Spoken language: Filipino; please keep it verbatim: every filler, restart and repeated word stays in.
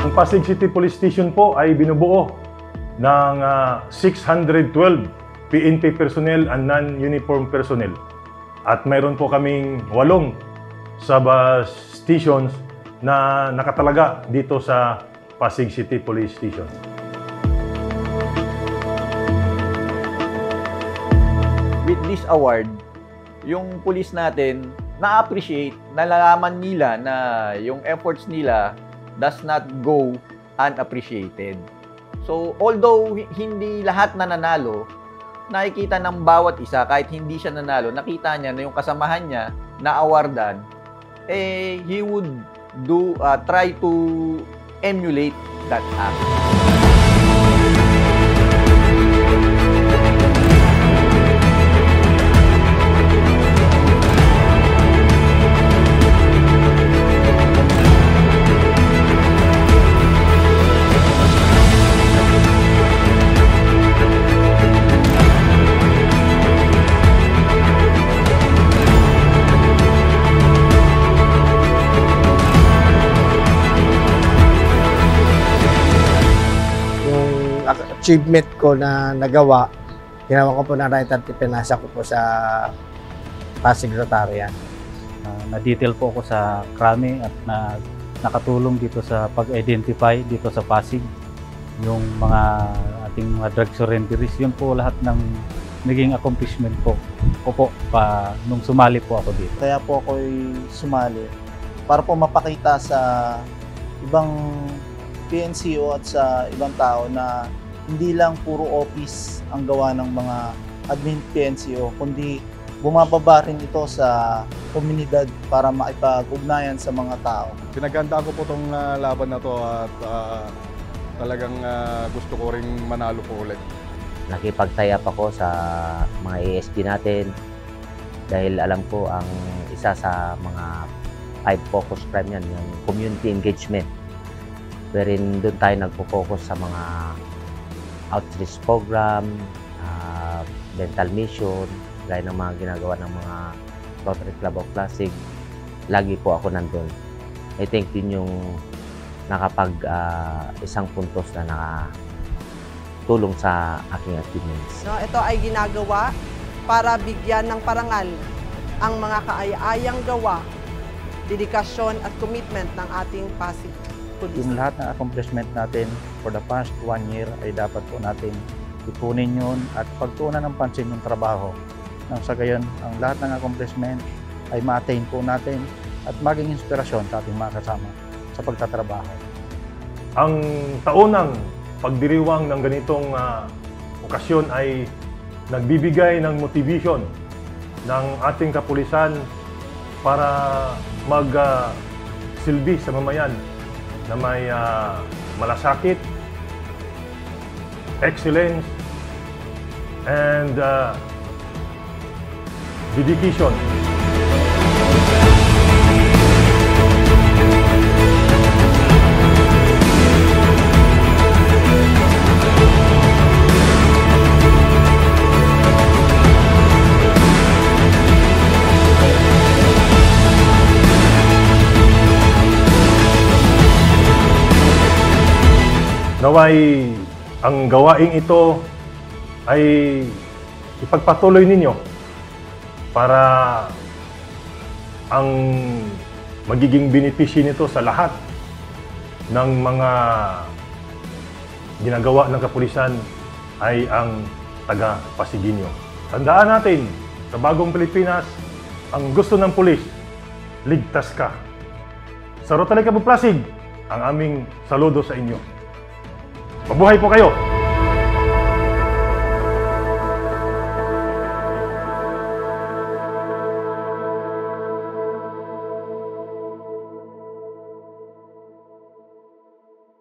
Ang Pasig City Police Station po ay binubuo ng uh, six hundred twelve P N P personnel and non-uniform personnel. At mayroon po kaming walong sub-stations na nakatalaga dito sa Pasig City Police Station. With this award, yung police natin na-appreciate, nalalaman nila na yung efforts nila does not go unappreciated. So, although hindi lahat na nanalo, nakikita ng bawat isa, kahit hindi siya nanalo, nakita niya na yung kasamahan niya na awardan, eh, he would do, uh, try to emulate that act. Achievement ko na nagawa, ginawa ko po na right at ipinasa ko po sa Pasig Rotarian. Uh, na-detail po ako sa krami at na, nakatulong dito sa pag-identify dito sa Pasig yung mga ating mga drug surrenderies. Yun po lahat ng naging accomplishment po ko po pa nung sumali po ako dito. Kaya po ako'y sumali para po mapakita sa ibang P N C O at sa ibang tao na hindi lang puro office ang gawa ng mga admin P N C O, kundi bumababa rin ito sa komunidad para maipag-ugnayan sa mga tao. Pinagandaan ko po itong uh, laban na to at uh, talagang uh, gusto ko rin manalo po ulit. Nakipagtayap ako sa mga A S P natin dahil alam ko ang isa sa mga five focus crime yan, yung community engagement. Wherein doon tayo nagpo-focus sa mga outreach program, uh, dental mission, gaya ng mga ginagawa ng mga Rotary Club of Pasig. Lagi po ako nandun. I think yun yung nakapag uh, isang puntos na nakatulong sa aking achievements. No, ito ay ginagawa para bigyan ng parangal ang mga kaaya-ayang gawa, dedikasyon at commitment ng ating Pasig Police. Yung lahat ng accomplishment natin for the past one year ay dapat po natin ipunin yun at pagtuunan ng pansin yung trabaho. Nang sa gayon, ang lahat ng accomplishment ay ma-attain po natin at maging inspirasyon sa ating mga kasama sa pagtatrabaho. Ang taunang pagdiriwang ng ganitong uh, okasyon ay nagbibigay ng motivation ng ating kapulisan para mag-silbi uh, sa mamayan na may uh, malasakit, excellence, and uh, dedication. Naway ang gawaing ito ay ipagpatuloy ninyo para ang magiging benepisyo nito sa lahat ng mga ginagawa ng kapulisan ay ang taga-Pasigenyo. Tandaan natin, sa bagong Pilipinas, ang gusto ng pulis, ligtas ka. Sa Rotary Club of Pasig, ang aming saludo sa inyo. Mabuhay po kayo!